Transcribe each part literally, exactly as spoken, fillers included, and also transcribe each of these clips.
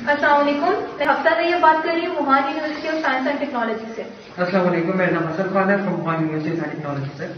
السلام علیکم، میں حفصہ طیب بات کر رہی ہوں Wuhan University of Science and Technology سے۔ السلام علیکم، میرا نام حسن خان ہے from Wuhan University Science Technology سے۔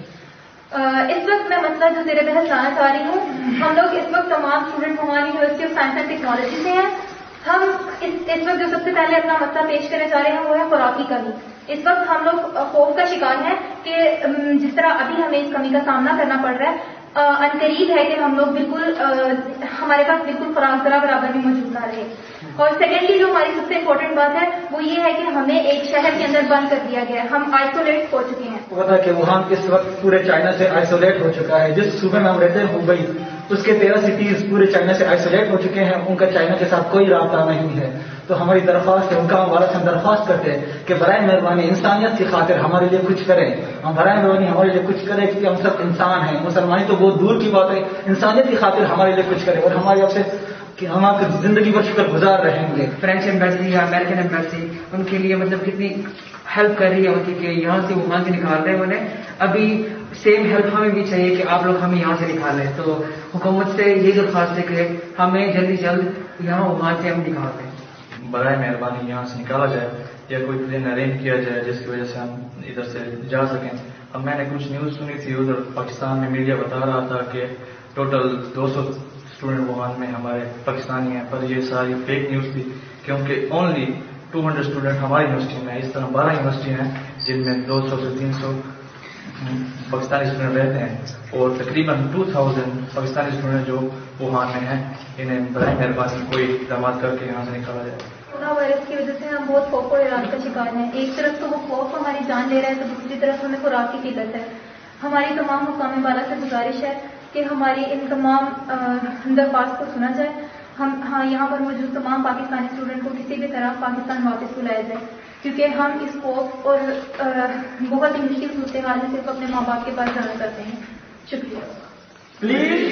اس وقت میں مسئلہ جو زیر بحث لانا چاہ رہی ہوں، ہم لوگ اس وقت تمام student Wuhan University of Science and Technology سے ہیں۔ ہم اس اس وقت جو سب سے پہلے اپنا مسئلہ پیش کرنے جا رہے ہیں وہ ہے خوراکی کمی۔ اس وقت ہم لوگ خوف کا شکار ہیں کہ جس طرح ابھی ہمیں اس کمی کا سامنا کرنا پڑ رہا ہے، ان قریب ہے کہ ہم لوگ بالکل ہمارے پاس بالکل خوراک ذرا برابر بھی موجود نہ رہے۔ اور سیکنڈلی جو ہماری سب سے امپورٹنٹ بات ہے وہ یہ ہے کہ ہمیں ایک شہر کے اندر بند کر دیا گیا ہے، ہم آئسولیٹ ہو چکے ہیں۔ پتا کہ ووہان اس وقت پورے چائنا سے آئسولیٹ ہو چکا ہے۔ جس صوبے میں ہم رہتے ہیں ہبئی، اس کے تیرہ سٹیز پورے چائنا سے آئسولیٹ ہو چکے ہیں، ان کا چائنا کے ساتھ کوئی رابطہ نہیں ہے۔ تو ہماری درخواست ہے، ان کا ہمارا سے ہم درخواست کرتے ہیں کہ برائے مہربانی انسانیت کی خاطر ہمارے لیے کچھ کریں، ہم برائے مہربانی ہمارے لیے کچھ کریں، کیونکہ ہم سب انسان ہیں۔ مسلمانی تو بہت دور کی بات ہے، انسانیت کی خاطر ہمارے لیے کچھ کریں اور ہماری آپ سے کہ ہم آپ کی زندگی پر شکر گزار رہیں گے۔ فرینچ ایمبیسی یا امریکن ایمبیسی ان کے لیے مطلب کتنی ہیلپ کر رہی ہے ان کی کہ یہاں سے وہاں سے نکال رہے ہیں انہیں۔ ابھی سیم ہیلپ ہمیں بھی چاہیے کہ آپ لوگ ہمیں یہاں سے نکالیں۔ تو حکومت سے یہ درخواست ہے کہ ہمیں جلدی جلد یہاں وہاں سے ہم نکال دیں، برائے مہربانی یہاں سے نکالا جائے یا کوئی پلین ارینج کیا جائے جس کی وجہ سے ہم ادھر سے جا سکیں۔ اب میں نے کچھ نیوز سنی تھی، ادھر پاکستان میں میڈیا بتا رہا تھا کہ ٹوٹل دو سو اسٹوڈنٹ ووہان میں ہمارے پاکستانی ہیں، پر یہ ساری فیک نیوز تھی کیونکہ اونلی ٹو ہنڈریڈ اسٹوڈنٹ ہماری یونیورسٹی میں، اس طرح بارہ یونیورسٹی ہیں جن میں دو سو سے تین سو پاکستانی اسٹوڈنٹ رہتے ہیں اور تقریباً ٹو تھاؤزینڈ پاکستانی اسٹوڈنٹ جو ووہان میں ہیں، انہیں برائے مہربانی کوئی اقدامات کر کے یہاں سے نکالا جائے۔ کورونا وائرس کی وجہ سے ہم بہت خوف و حیران کا شکار ہیں۔ ایک طرف تو وہ خوف ہماری جان لے رہا ہے تو دوسری طرف ہمیں خوراک کی قلت ہے۔ ہماری تمام حکام بالا سے گزارش ہے کہ ہماری ان تمام درخواست کو سنا جائے، ہم ہاں یہاں پر موجود تمام پاکستانی اسٹوڈنٹ کو کسی بھی طرح پاکستان واپس بلایا جائے، کیونکہ ہم اس خوف اور بہت ہی مشکل صورتحال میں صرف اپنے ماں باپ کے پاس جانا چاہتے ہیں۔ شکریہ۔ پلیز